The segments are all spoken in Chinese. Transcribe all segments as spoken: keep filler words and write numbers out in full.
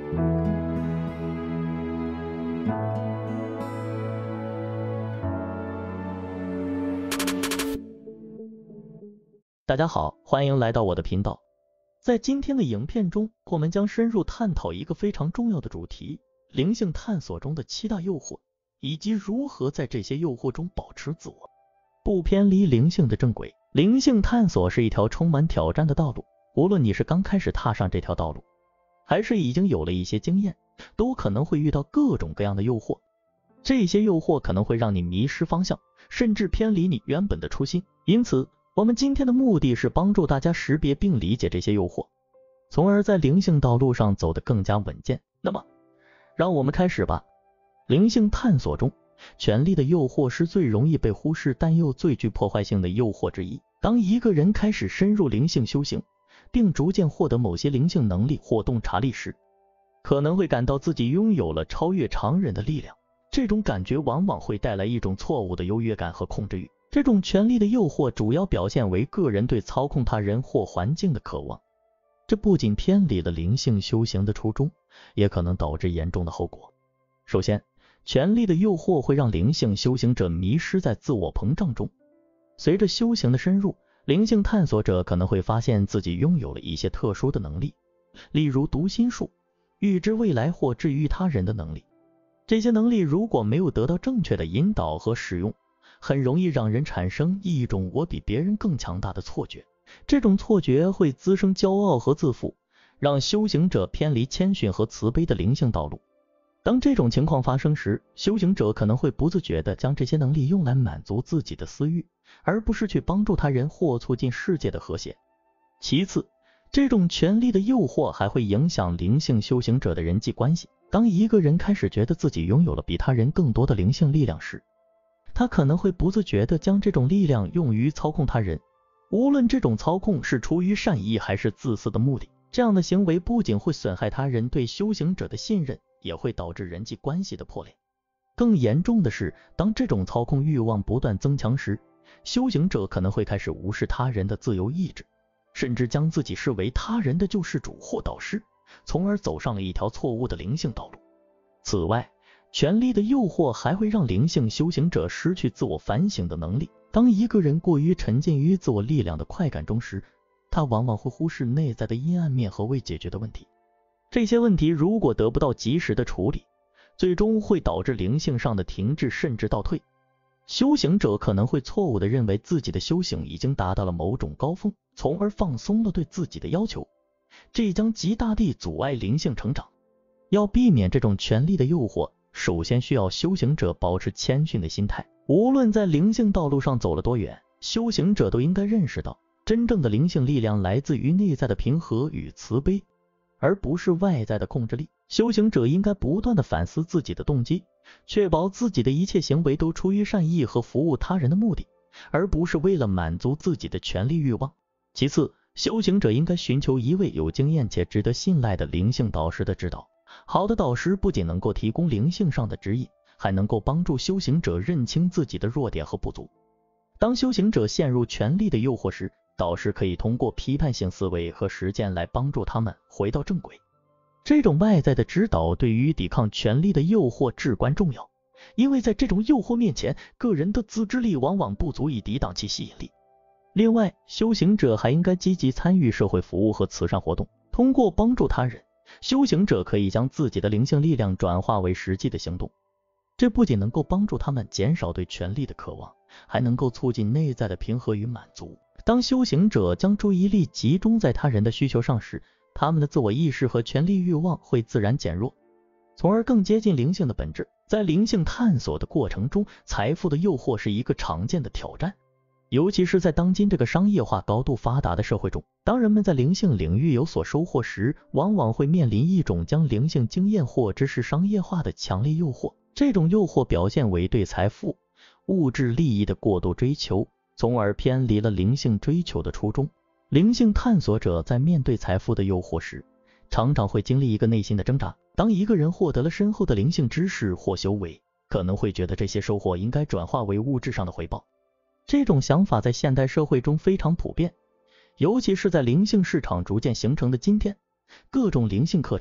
大家好，欢迎来到我的频道。在今天的影片中，我们将深入探讨一个非常重要的主题：灵性探索中的七大诱惑，以及如何在这些诱惑中保持自我，不偏离灵性的正轨。灵性探索是一条充满挑战的道路，无论你是刚开始踏上这条道路，还是已经有了一些经验，都可能会遇到各种各样的诱惑。这些诱惑可能会让你迷失方向，甚至偏离你原本的初心。因此我们今天的目的是帮助大家识别并理解这些诱惑，从而在灵性道路上走得更加稳健。那么让我们开始吧。灵性探索中，权力的诱惑是最容易被忽视但又最具破坏性的诱惑之一。当一个人开始深入灵性修行，并逐渐获得某些灵性能力或洞察力时，可能会感到自己拥有了超越常人的力量。这种感觉往往会带来一种错误的优越感和控制欲。这种权力的诱惑主要表现为个人对操控他人或环境的渴望，这不仅偏离了灵性修行的初衷，也可能导致严重的后果。首先，权力的诱惑会让灵性修行者迷失在自我膨胀中。随着修行的深入，灵性探索者可能会发现自己拥有了一些特殊的能力，例如读心术、预知未来或治愈他人的能力。这些能力如果没有得到正确的引导和使用，很容易让人产生一种我比别人更强大的错觉。这种错觉会滋生骄傲和自负，让修行者偏离谦逊和慈悲的灵性道路。当这种情况发生时，修行者可能会不自觉地将这些能力用来满足自己的私欲，而不是去帮助他人或促进世界的和谐。其次，这种权力的诱惑还会影响灵性修行者的人际关系。当一个人开始觉得自己拥有了比他人更多的灵性力量时，他可能会不自觉地将这种力量用于操控他人，无论这种操控是出于善意还是自私的目的。这样的行为不仅会损害他人对修行者的信任，也会导致人际关系的破裂。更严重的是，当这种操控欲望不断增强时，修行者可能会开始无视他人的自由意志，甚至将自己视为他人的救世主或导师，从而走上了一条错误的灵性道路。此外，权力的诱惑还会让灵性修行者失去自我反省的能力。当一个人过于沉浸于自我力量的快感中时，他往往会忽视内在的阴暗面和未解决的问题。这些问题如果得不到及时的处理，最终会导致灵性上的停滞甚至倒退。修行者可能会错误地认为自己的修行已经达到了某种高峰，从而放松了对自己的要求，这将极大地阻碍灵性成长。要避免这种权力的诱惑，首先需要修行者保持谦逊的心态。无论在灵性道路上走了多远，修行者都应该认识到，真正的灵性力量来自于内在的平和与慈悲，而不是外在的控制力。修行者应该不断地反思自己的动机，确保自己的一切行为都出于善意和服务他人的目的，而不是为了满足自己的权力欲望。其次，修行者应该寻求一位有经验且值得信赖的灵性导师的指导。好的导师不仅能够提供灵性上的指引，还能够帮助修行者认清自己的弱点和不足。当修行者陷入权力的诱惑时，导师可以通过批判性思维和实践来帮助他们回到正轨。这种外在的指导对于抵抗权力的诱惑至关重要，因为在这种诱惑面前，个人的自制力往往不足以抵挡其吸引力。另外，修行者还应该积极参与社会服务和慈善活动。通过帮助他人，修行者可以将自己的灵性力量转化为实际的行动。这不仅能够帮助他们减少对权力的渴望，还能够促进内在的平和与满足。当修行者将注意力集中在他人的需求上时，他们的自我意识和权力欲望会自然减弱，从而更接近灵性的本质。在灵性探索的过程中，财富的诱惑是一个常见的挑战，尤其是在当今这个商业化高度发达的社会中。当人们在灵性领域有所收获时，往往会面临一种将灵性经验或知识商业化的强烈诱惑。这种诱惑表现为对财富、物质利益的过度追求，从而偏离了灵性追求的初衷。灵性探索者在面对财富的诱惑时，常常会经历一个内心的挣扎。当一个人获得了深厚的灵性知识或修为，可能会觉得这些收获应该转化为物质上的回报。这种想法在现代社会中非常普遍，尤其是在灵性市场逐渐形成的今天。各种灵性课程、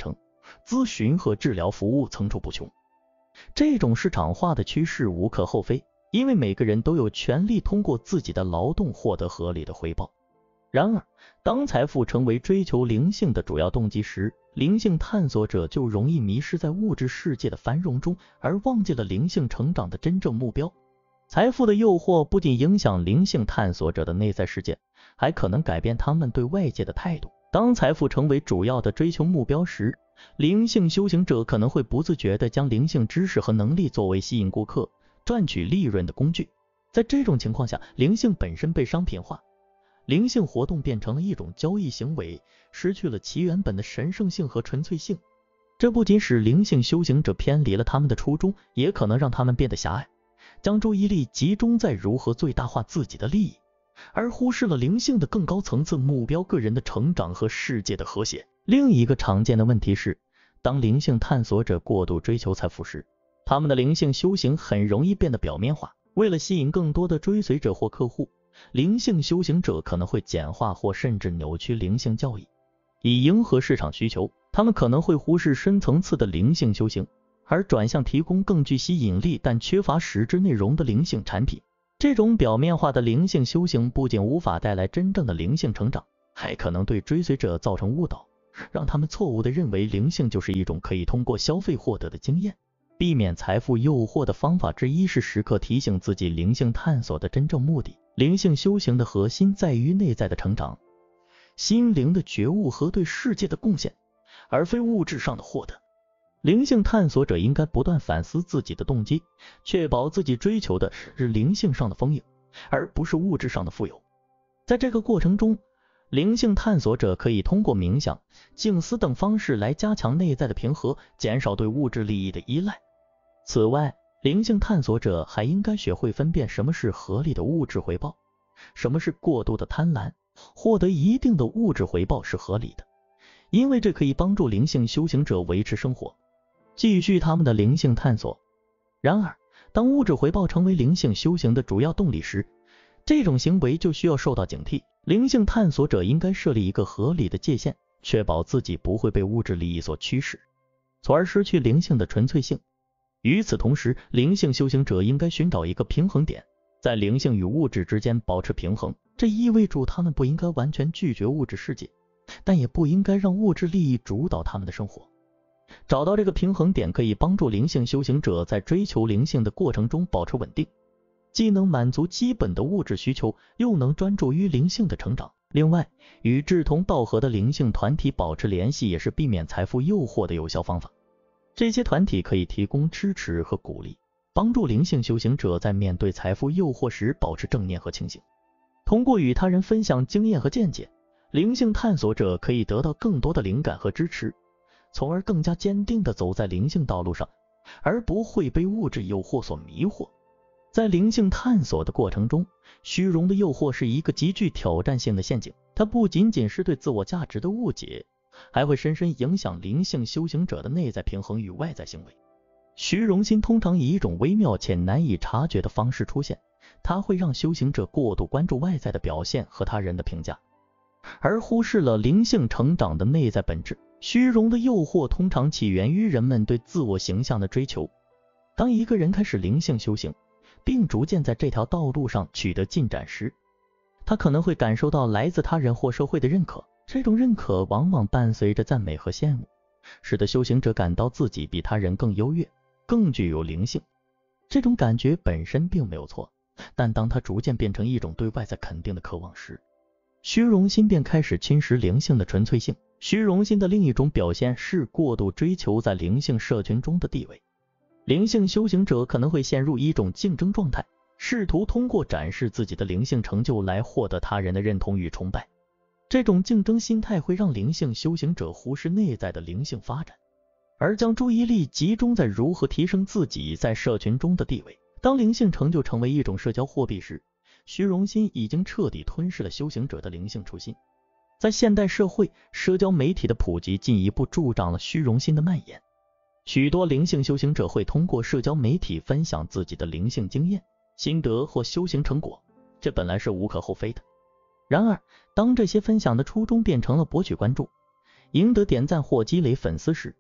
咨询和治疗服务层出不穷。这种市场化的趋势无可厚非，因为每个人都有权利通过自己的劳动获得合理的回报。然而，当财富成为追求灵性的主要动机时，灵性探索者就容易迷失在物质世界的繁荣中，而忘记了灵性成长的真正目标。财富的诱惑不仅影响灵性探索者的内在世界，还可能改变他们对外界的态度。当财富成为主要的追求目标时，灵性修行者可能会不自觉地将灵性知识和能力作为吸引顾客、赚取利润的工具。在这种情况下，灵性本身被商品化，灵性活动变成了一种交易行为，失去了其原本的神圣性和纯粹性。这不仅使灵性修行者偏离了他们的初衷，也可能让他们变得狭隘，将注意力集中在如何最大化自己的利益，而忽视了灵性的更高层次目标，个人的成长和世界的和谐。另一个常见的问题是，当灵性探索者过度追求财富时，他们的灵性修行很容易变得表面化。为了吸引更多的追随者或客户，灵性修行者可能会简化或甚至扭曲灵性教义，以迎合市场需求。他们可能会忽视深层次的灵性修行，而转向提供更具吸引力但缺乏实质内容的灵性产品。这种表面化的灵性修行不仅无法带来真正的灵性成长，还可能对追随者造成误导，让他们错误地认为灵性就是一种可以通过消费获得的经验。避免财富诱惑的方法之一是时刻提醒自己灵性探索的真正目的。灵性修行的核心在于内在的成长、心灵的觉悟和对世界的贡献，而非物质上的获得。灵性探索者应该不断反思自己的动机，确保自己追求的是灵性上的丰盈，而不是物质上的富有。在这个过程中，灵性探索者可以通过冥想、静思等方式来加强内在的平和，减少对物质利益的依赖。此外，灵性探索者还应该学会分辨什么是合理的物质回报，什么是过度的贪婪。获得一定的物质回报是合理的，因为这可以帮助灵性修行者维持生活，继续他们的灵性探索。然而，当物质回报成为灵性修行的主要动力时，这种行为就需要受到警惕。灵性探索者应该设立一个合理的界限，确保自己不会被物质利益所驱使，从而失去灵性的纯粹性。与此同时，灵性修行者应该寻找一个平衡点，在灵性与物质之间保持平衡。这意味着他们不应该完全拒绝物质世界，但也不应该让物质利益主导他们的生活。找到这个平衡点可以帮助灵性修行者在追求灵性的过程中保持稳定，既能满足基本的物质需求，又能专注于灵性的成长。另外，与志同道合的灵性团体保持联系也是避免财富诱惑的有效方法。这些团体可以提供支持和鼓励，帮助灵性修行者在面对财富诱惑时保持正念和清醒。通过与他人分享经验和见解，灵性探索者可以得到更多的灵感和支持，从而更加坚定地走在灵性道路上，而不会被物质诱惑所迷惑。在灵性探索的过程中，虚荣的诱惑是一个极具挑战性的陷阱，它不仅仅是对自我价值的误解，还会深深影响灵性修行者的内在平衡与外在行为。虚荣心通常以一种微妙且难以察觉的方式出现，它会让修行者过度关注外在的表现和他人的评价，而忽视了灵性成长的内在本质。虚荣的诱惑通常起源于人们对自我形象的追求。当一个人开始灵性修行，并逐渐在这条道路上取得进展时，他可能会感受到来自他人或社会的认可。这种认可往往伴随着赞美和羡慕，使得修行者感到自己比他人更优越，更具有灵性。这种感觉本身并没有错，但当它逐渐变成一种对外在肯定的渴望时，虚荣心便开始侵蚀灵性的纯粹性。虚荣心的另一种表现是过度追求在灵性社群中的地位。灵性修行者可能会陷入一种竞争状态，试图通过展示自己的灵性成就来获得他人的认同与崇拜。这种竞争心态会让灵性修行者忽视内在的灵性发展，而将注意力集中在如何提升自己在社群中的地位。当灵性成就成为一种社交货币时，虚荣心已经彻底吞噬了修行者的灵性初心。在现代社会，社交媒体的普及进一步助长了虚荣心的蔓延。许多灵性修行者会通过社交媒体分享自己的灵性经验、心得或修行成果，这本来是无可厚非的。然而，当这些分享的初衷变成了博取关注、赢得点赞或积累粉丝时，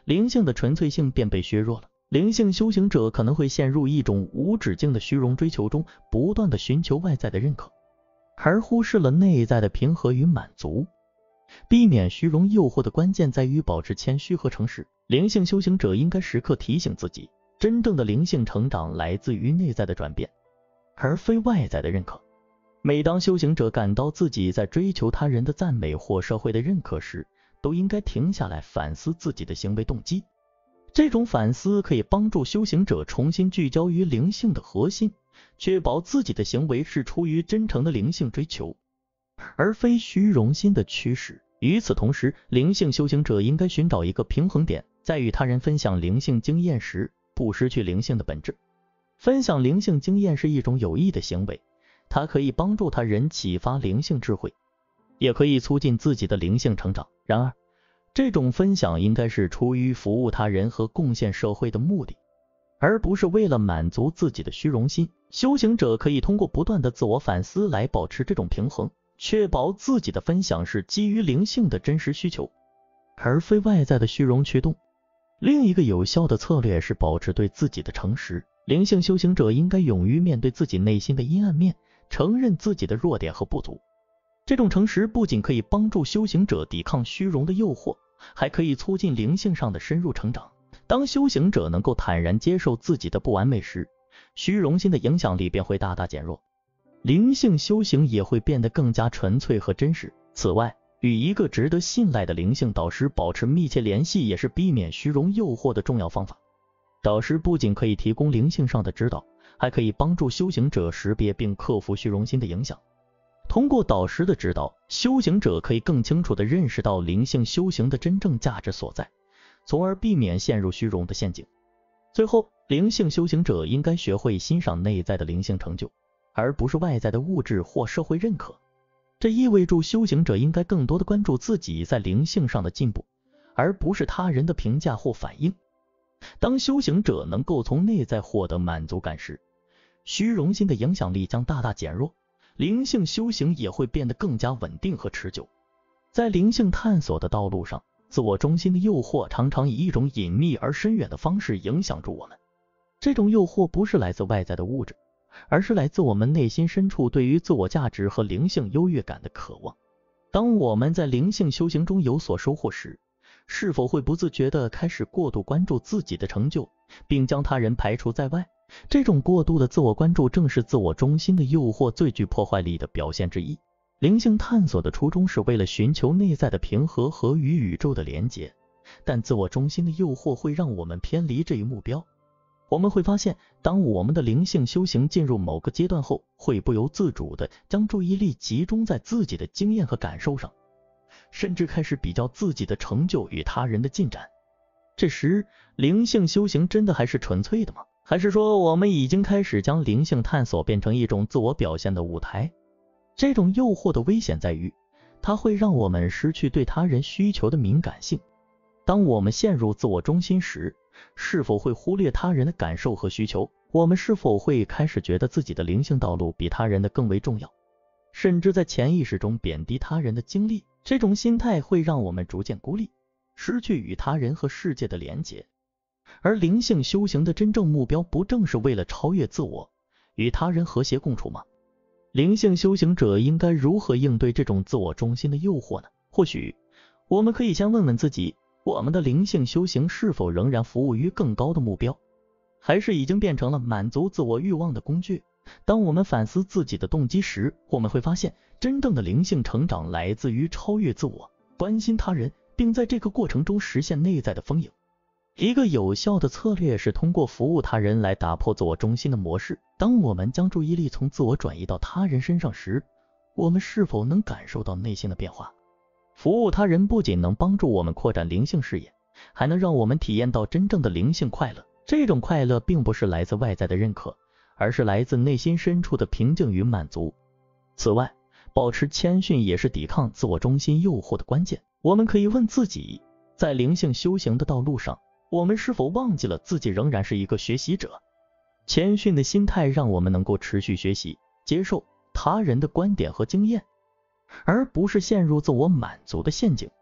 灵性的纯粹性便被削弱了。灵性修行者可能会陷入一种无止境的虚荣追求中，不断的寻求外在的认可，而忽视了内在的平和与满足。避免虚荣诱惑的关键在于保持谦虚和诚实。灵性修行者应该时刻提醒自己，真正的灵性成长来自于内在的转变，而非外在的认可。每当修行者感到自己在追求他人的赞美或社会的认可时，都应该停下来反思自己的行为动机。这种反思可以帮助修行者重新聚焦于灵性的核心，确保自己的行为是出于真诚的灵性追求，而非虚荣心的驱使。与此同时，灵性修行者应该寻找一个平衡点，在与他人分享灵性经验时，不失去灵性的本质。分享灵性经验是一种有益的行为，它可以帮助他人启发灵性智慧，也可以促进自己的灵性成长。然而，这种分享应该是出于服务他人和贡献社会的目的，而不是为了满足自己的虚荣心。修行者可以通过不断的自我反思来保持这种平衡，确保自己的分享是基于灵性的真实需求，而非外在的虚荣驱动。另一个有效的策略是保持对自己的诚实。灵性修行者应该勇于面对自己内心的阴暗面，承认自己的弱点和不足。这种诚实不仅可以帮助修行者抵抗虚荣的诱惑，还可以促进灵性上的深入成长。当修行者能够坦然接受自己的不完美时，虚荣心的影响力便会大大减弱，灵性修行也会变得更加纯粹和真实。此外，与一个值得信赖的灵性导师保持密切联系也是避免虚荣诱惑的重要方法。导师不仅可以提供灵性上的指导，还可以帮助修行者识别并克服虚荣心的影响。通过导师的指导，修行者可以更清楚地认识到灵性修行的真正价值所在，从而避免陷入虚荣的陷阱。最后，灵性修行者应该学会欣赏内在的灵性成就，而不是外在的物质或社会认可。这意味着修行者应该更多地关注自己在灵性上的进步，而不是他人的评价或反应。当修行者能够从内在获得满足感时，虚荣心的影响力将大大减弱，灵性修行也会变得更加稳定和持久。在灵性探索的道路上，自我中心的诱惑常常以一种隐秘而深远的方式影响着我们。这种诱惑不是来自外在的物质，而是来自我们内心深处对于自我价值和灵性优越感的渴望。当我们在灵性修行中有所收获时，是否会不自觉地开始过度关注自己的成就，并将他人排除在外？这种过度的自我关注正是自我中心的诱惑最具破坏力的表现之一。灵性探索的初衷是为了寻求内在的平和和与宇宙的连结，但自我中心的诱惑会让我们偏离这一目标。我们会发现，当我们的灵性修行进入某个阶段后，会不由自主地将注意力集中在自己的经验和感受上，甚至开始比较自己的成就与他人的进展。这时，灵性修行真的还是纯粹的吗？还是说我们已经开始将灵性探索变成一种自我表现的舞台？这种诱惑的危险在于，它会让我们失去对他人需求的敏感性。当我们陷入自我中心时，是否会忽略他人的感受和需求？我们是否会开始觉得自己的灵性道路比他人的更为重要，甚至在潜意识中贬低他人的经历？这种心态会让我们逐渐孤立，失去与他人和世界的连结。而灵性修行的真正目标不正是为了超越自我，与他人和谐共处吗？灵性修行者应该如何应对这种自我中心的诱惑呢？或许我们可以先问问自己，我们的灵性修行是否仍然服务于更高的目标，还是已经变成了满足自我欲望的工具？当我们反思自己的动机时，我们会发现，真正的灵性成长来自于超越自我，关心他人，并在这个过程中实现内在的丰盈。一个有效的策略是通过服务他人来打破自我中心的模式。当我们将注意力从自我转移到他人身上时，我们是否能感受到内心的变化？服务他人不仅能帮助我们扩展灵性视野，还能让我们体验到真正的灵性快乐。这种快乐并不是来自外在的认可，而是来自内心深处的平静与满足。此外，保持谦逊也是抵抗自我中心诱惑的关键。我们可以问自己，在灵性修行的道路上，我们是否忘记了自己仍然是一个学习者？谦逊的心态让我们能够持续学习，接受他人的观点和经验，而不是陷入自我满足的陷阱。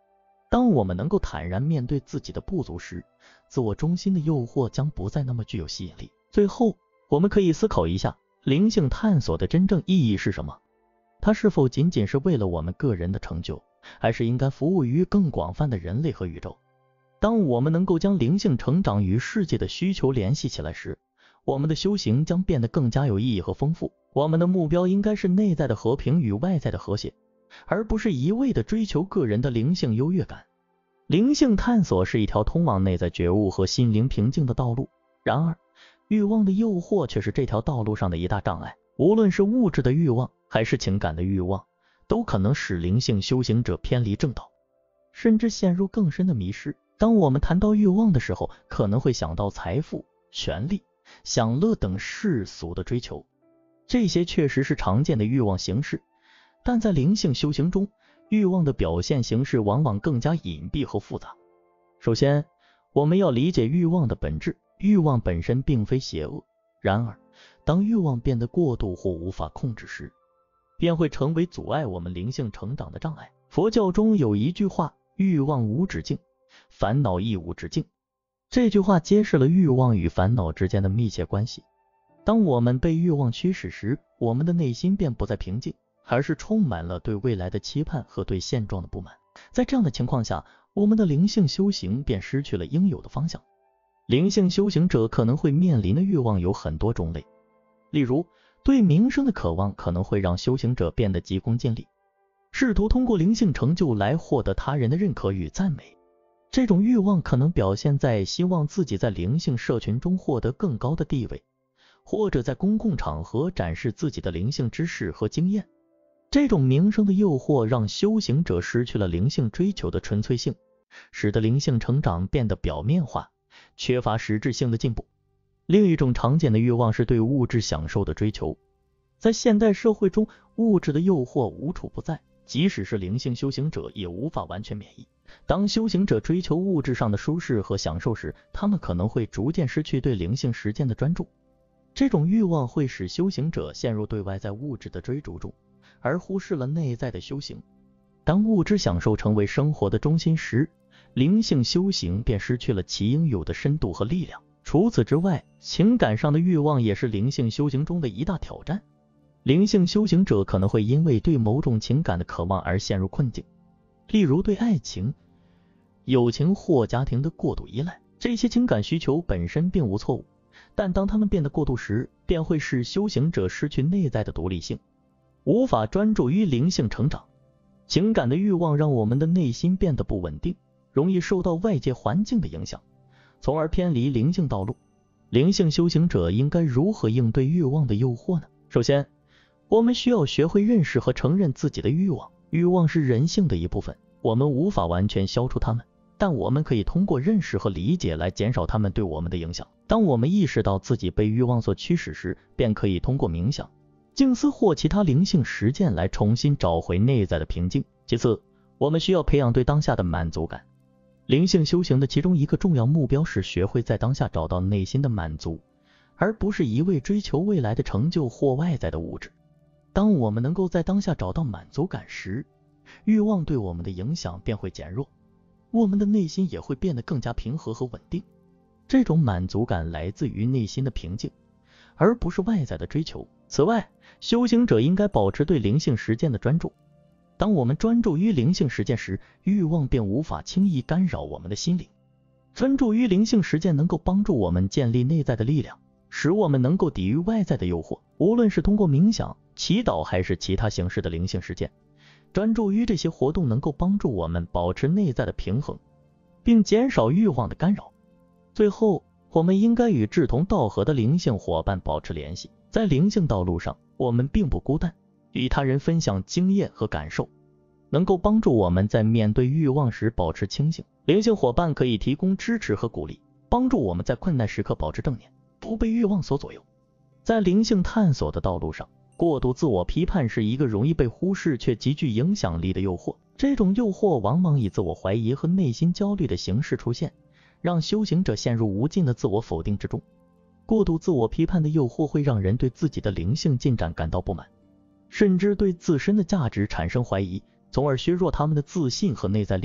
当我们能够坦然面对自己的不足时，自我中心的诱惑将不再那么具有吸引力。最后，我们可以思考一下，灵性探索的真正意义是什么？它是否仅仅是为了我们个人的成就，还是应该服务于更广泛的人类和宇宙？当我们能够将灵性成长与世界的需求联系起来时，我们的修行将变得更加有意义和丰富。我们的目标应该是内在的和平与外在的和谐，而不是一味的追求个人的灵性优越感。灵性探索是一条通往内在觉悟和心灵平静的道路，然而欲望的诱惑却是这条道路上的一大障碍。无论是物质的欲望还是情感的欲望，都可能使灵性修行者偏离正道，甚至陷入更深的迷失。当我们谈到欲望的时候，可能会想到财富、权力、享乐等世俗的追求，这些确实是常见的欲望形式，但在灵性修行中，欲望的表现形式往往更加隐蔽和复杂。首先，我们要理解欲望的本质，欲望本身并非邪恶，然而当欲望变得过度或无法控制时，便会成为阻碍我们灵性成长的障碍。佛教中有一句话，欲望无止境，烦恼亦无止境。这句话揭示了欲望与烦恼之间的密切关系。当我们被欲望驱使时，我们的内心便不再平静，而是充满了对未来的期盼和对现状的不满。在这样的情况下，我们的灵性修行便失去了应有的方向。灵性修行者可能会面临的欲望有很多种类，例如对名声的渴望可能会让修行者变得急功近利，试图通过灵性成就来获得他人的认可与赞美。这种欲望可能表现在希望自己在灵性社群中获得更高的地位，或者在公共场合展示自己的灵性知识和经验。这种名声的诱惑让修行者失去了灵性追求的纯粹性，使得灵性成长变得表面化，缺乏实质性的进步。另一种常见的欲望是对物质享受的追求。在现代社会中，物质的诱惑无处不在，即使是灵性修行者也无法完全免疫。当修行者追求物质上的舒适和享受时，他们可能会逐渐失去对灵性实践的专注。这种欲望会使修行者陷入对外在物质的追逐中，而忽视了内在的修行。当物质享受成为生活的中心时，灵性修行便失去了其应有的深度和力量。除此之外，情感上的欲望也是灵性修行中的一大挑战。灵性修行者可能会因为对某种情感的渴望而陷入困境，例如对爱情、友情或家庭的过度依赖。这些情感需求本身并无错误，但当它们变得过度时，便会使修行者失去内在的独立性，无法专注于灵性成长。情感的欲望让我们的内心变得不稳定，容易受到外界环境的影响，从而偏离灵性道路。灵性修行者应该如何应对欲望的诱惑呢？首先，我们需要学会认识和承认自己的欲望。欲望是人性的一部分，我们无法完全消除它们，但我们可以通过认识和理解来减少它们对我们的影响。当我们意识到自己被欲望所驱使时，便可以通过冥想、静思或其他灵性实践来重新找回内在的平静。其次，我们需要培养对当下的满足感。灵性修行的其中一个重要目标是学会在当下找到内心的满足，而不是一味追求未来的成就或外在的物质。当我们能够在当下找到满足感时，欲望对我们的影响便会减弱，我们的内心也会变得更加平和和稳定。这种满足感来自于内心的平静，而不是外在的追求。此外，修行者应该保持对灵性实践的专注。当我们专注于灵性实践时，欲望便无法轻易干扰我们的心灵。专注于灵性实践能够帮助我们建立内在的力量，使我们能够抵御外在的诱惑。无论是通过冥想、祈祷还是其他形式的灵性实践，专注于这些活动能够帮助我们保持内在的平衡，并减少欲望的干扰。最后，我们应该与志同道合的灵性伙伴保持联系。在灵性道路上，我们并不孤单，与他人分享经验和感受，能够帮助我们在面对欲望时保持清醒。灵性伙伴可以提供支持和鼓励，帮助我们在困难时刻保持正念，不被欲望所左右。在灵性探索的道路上，过度自我批判是一个容易被忽视却极具影响力的诱惑。这种诱惑往往以自我怀疑和内心焦虑的形式出现，让修行者陷入无尽的自我否定之中。过度自我批判的诱惑会让人对自己的灵性进展感到不满，甚至对自身的价值产生怀疑，从而削弱他们的自信和内在力量。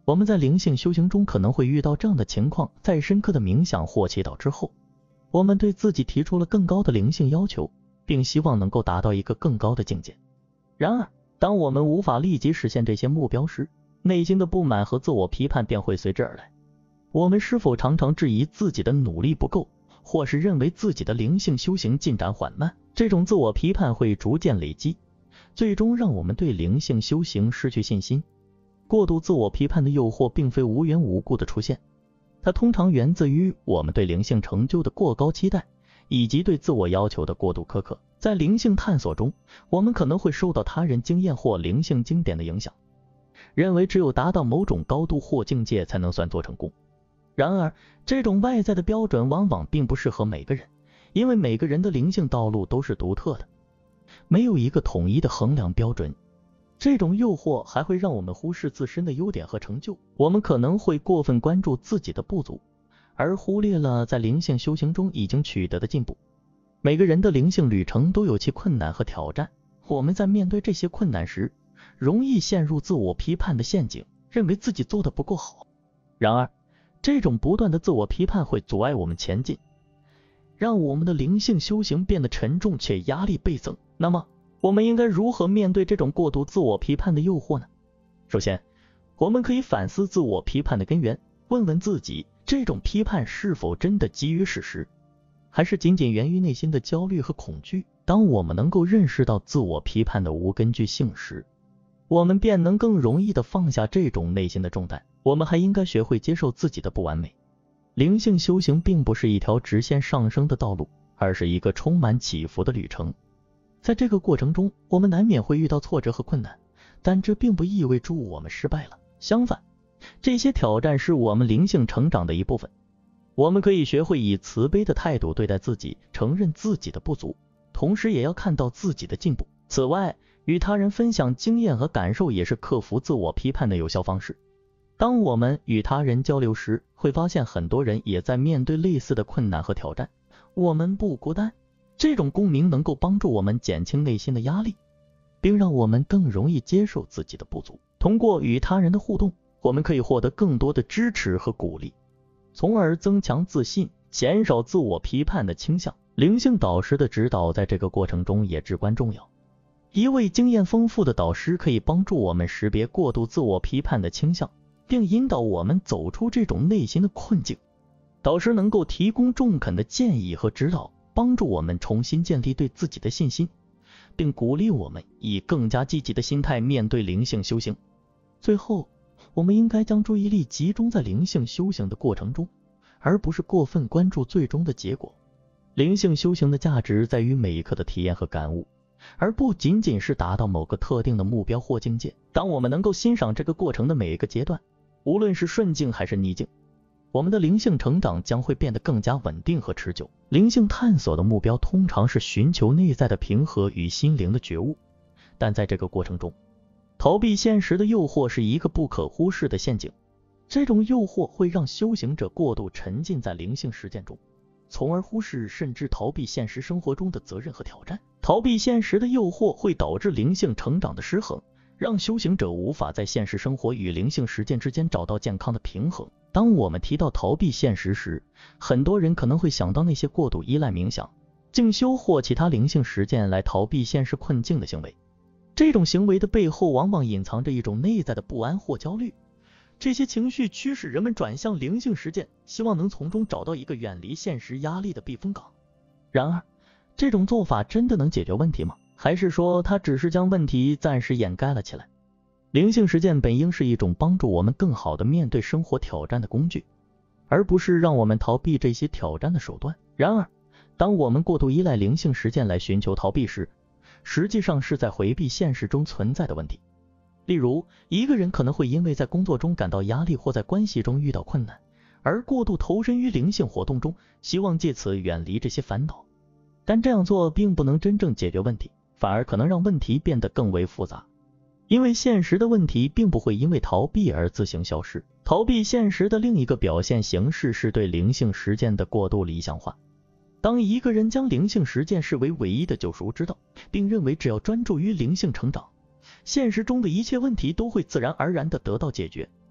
我们在灵性修行中可能会遇到这样的情况，在深刻的冥想或祈祷之后，我们对自己提出了更高的灵性要求，并希望能够达到一个更高的境界。然而，当我们无法立即实现这些目标时，内心的不满和自我批判便会随之而来。我们是否常常质疑自己的努力不够，或是认为自己的灵性修行进展缓慢？这种自我批判会逐渐累积，最终让我们对灵性修行失去信心。过度自我批判的诱惑并非无缘无故的出现，它通常源自于我们对灵性成就的过高期待，以及对自我要求的过度苛刻。在灵性探索中，我们可能会受到他人经验或灵性经典的影响，认为只有达到某种高度或境界才能算作成功。然而，这种外在的标准往往并不适合每个人，因为每个人的灵性道路都是独特的，没有一个统一的衡量标准。这种诱惑还会让我们忽视自身的优点和成就，我们可能会过分关注自己的不足，而忽略了在灵性修行中已经取得的进步。每个人的灵性旅程都有其困难和挑战，我们在面对这些困难时，容易陷入自我批判的陷阱，认为自己做得不够好。然而，这种不断的自我批判会阻碍我们前进，让我们的灵性修行变得沉重且压力倍增。那么，我们应该如何面对这种过度自我批判的诱惑呢？首先，我们可以反思自我批判的根源，问问自己，这种批判是否真的基于事实，还是仅仅源于内心的焦虑和恐惧？当我们能够认识到自我批判的无根据性时，我们便能更容易地放下这种内心的重担。我们还应该学会接受自己的不完美。灵性修行并不是一条直线上升的道路，而是一个充满起伏的旅程。在这个过程中，我们难免会遇到挫折和困难，但这并不意味着我们失败了。相反，这些挑战是我们灵性成长的一部分。我们可以学会以慈悲的态度对待自己，承认自己的不足，同时也要看到自己的进步。此外，与他人分享经验和感受也是克服自我批判的有效方式。当我们与他人交流时，会发现很多人也在面对类似的困难和挑战，我们不孤单。这种共鸣能够帮助我们减轻内心的压力，并让我们更容易接受自己的不足。通过与他人的互动，我们可以获得更多的支持和鼓励，从而增强自信，减少自我批判的倾向。灵性导师的指导在这个过程中也至关重要。一位经验丰富的导师可以帮助我们识别过度自我批判的倾向，并引导我们走出这种内心的困境。导师能够提供中肯的建议和指导，帮助我们重新建立对自己的信心，并鼓励我们以更加积极的心态面对灵性修行。最后，我们应该将注意力集中在灵性修行的过程中，而不是过分关注最终的结果。灵性修行的价值在于每一刻的体验和感悟，而不仅仅是达到某个特定的目标或境界。当我们能够欣赏这个过程的每一个阶段，无论是顺境还是逆境，我们的灵性成长将会变得更加稳定和持久。灵性探索的目标通常是寻求内在的平和与心灵的觉悟，但在这个过程中，逃避现实的诱惑是一个不可忽视的陷阱。这种诱惑会让修行者过度沉浸在灵性实践中，从而忽视甚至逃避现实生活中的责任和挑战。逃避现实的诱惑会导致灵性成长的失衡，让修行者无法在现实生活与灵性实践之间找到健康的平衡。当我们提到逃避现实时，很多人可能会想到那些过度依赖冥想、静修或其他灵性实践来逃避现实困境的行为。这种行为的背后往往隐藏着一种内在的不安或焦虑，这些情绪驱使人们转向灵性实践，希望能从中找到一个远离现实压力的避风港。然而，这种做法真的能解决问题吗？还是说它只是将问题暂时掩盖了起来？灵性实践本应是一种帮助我们更好地面对生活挑战的工具，而不是让我们逃避这些挑战的手段。然而，当我们过度依赖灵性实践来寻求逃避时，实际上是在回避现实中存在的问题。例如，一个人可能会因为在工作中感到压力或在关系中遇到困难，而过度投身于灵性活动中，希望借此远离这些烦恼。但这样做并不能真正解决问题，反而可能让问题变得更为复杂。因为现实的问题并不会因为逃避而自行消失。逃避现实的另一个表现形式是对灵性实践的过度理想化。当一个人将灵性实践视为唯一的救赎之道，并认为只要专注于灵性成长，现实中的一切问题都会自然而然地得到解决，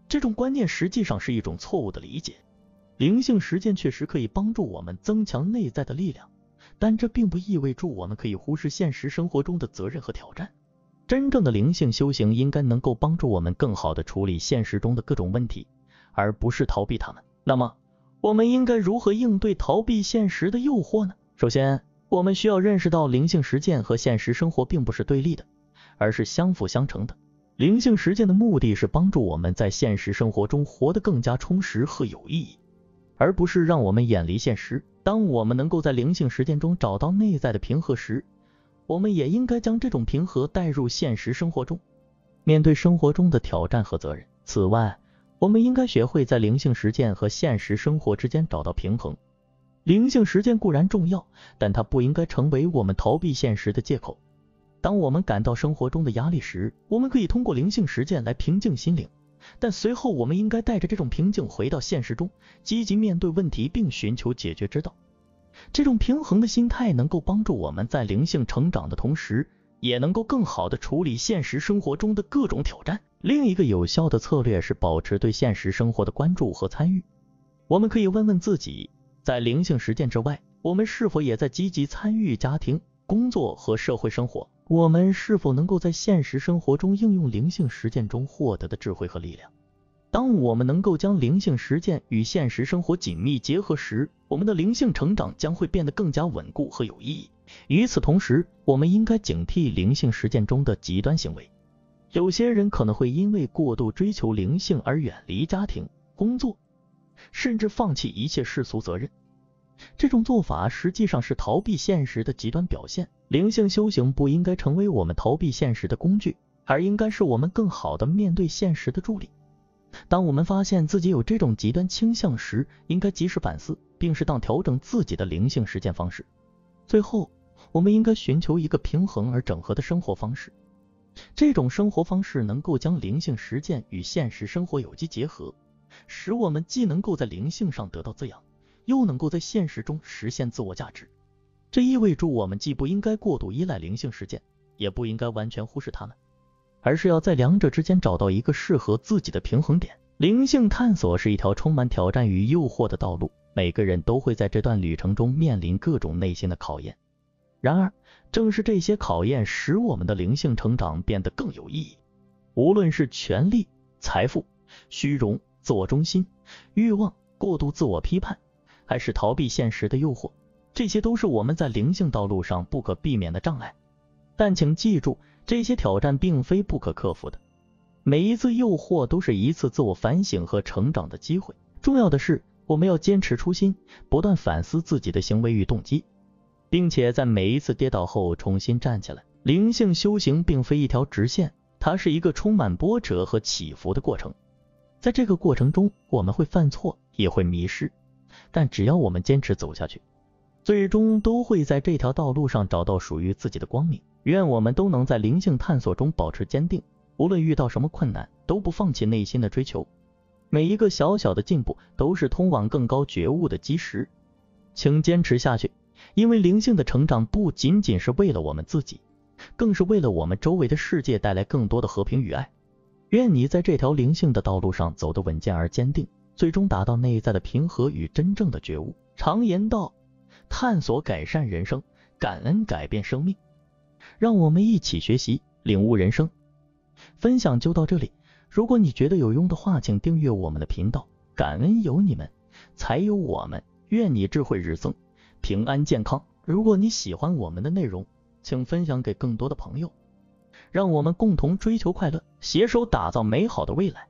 这种观念实际上是一种错误的理解。灵性实践确实可以帮助我们增强内在的力量，但这并不意味着我们可以忽视现实生活中的责任和挑战。真正的灵性修行应该能够帮助我们更好地处理现实中的各种问题，而不是逃避它们。那么，我们应该如何应对逃避现实的诱惑呢？首先，我们需要认识到灵性实践和现实生活并不是对立的，而是相辅相成的。灵性实践的目的是帮助我们在现实生活中活得更加充实和有意义，而不是让我们远离现实。当我们能够在灵性实践中找到内在的平和时，我们也应该将这种平和带入现实生活中，面对生活中的挑战和责任。此外，我们应该学会在灵性实践和现实生活之间找到平衡。灵性实践固然重要，但它不应该成为我们逃避现实的借口。当我们感到生活中的压力时，我们可以通过灵性实践来平静心灵，但随后我们应该带着这种平静回到现实中，积极面对问题并寻求解决之道。这种平衡的心态能够帮助我们在灵性成长的同时，也能够更好地处理现实生活中的各种挑战。另一个有效的策略是保持对现实生活的关注和参与。我们可以问问自己，在灵性实践之外，我们是否也在积极参与家庭、工作和社会生活？我们是否能够在现实生活中应用灵性实践中获得的智慧和力量？当我们能够将灵性实践与现实生活紧密结合时，我们的灵性成长将会变得更加稳固和有意义。与此同时，我们应该警惕灵性实践中的极端行为。有些人可能会因为过度追求灵性而远离家庭、工作，甚至放弃一切世俗责任。这种做法实际上是逃避现实的极端表现。灵性修行不应该成为我们逃避现实的工具，而应该是我们更好地面对现实的助力。当我们发现自己有这种极端倾向时，应该及时反思，并适当调整自己的灵性实践方式。最后，我们应该寻求一个平衡而整合的生活方式。这种生活方式能够将灵性实践与现实生活有机结合，使我们既能够在灵性上得到滋养，又能够在现实中实现自我价值。这意味着我们既不应该过度依赖灵性实践，也不应该完全忽视它们，而是要在两者之间找到一个适合自己的平衡点。灵性探索是一条充满挑战与诱惑的道路，每个人都会在这段旅程中面临各种内心的考验。然而，正是这些考验使我们的灵性成长变得更有意义。无论是权力、财富、虚荣、自我中心、欲望、过度自我批判，还是逃避现实的诱惑，这些都是我们在灵性道路上不可避免的障碍。但请记住，这些挑战并非不可克服的。每一次诱惑都是一次自我反省和成长的机会。重要的是，我们要坚持初心，不断反思自己的行为与动机，并且在每一次跌倒后重新站起来。灵性修行并非一条直线，它是一个充满波折和起伏的过程。在这个过程中，我们会犯错，也会迷失，但只要我们坚持走下去，最终都会在这条道路上找到属于自己的光明。愿我们都能在灵性探索中保持坚定，无论遇到什么困难，都不放弃内心的追求。每一个小小的进步都是通往更高觉悟的基石。请坚持下去，因为灵性的成长不仅仅是为了我们自己，更是为了我们周围的世界带来更多的和平与爱。愿你在这条灵性的道路上走得稳健而坚定，最终达到内在的平和与真正的觉悟。常言道，探索改善人生，感恩改变生命。让我们一起学习，领悟人生。分享就到这里，如果你觉得有用的话，请订阅我们的频道。感恩有你们，才有我们。愿你智慧日增，平安健康。如果你喜欢我们的内容，请分享给更多的朋友，让我们共同追求快乐，携手打造美好的未来。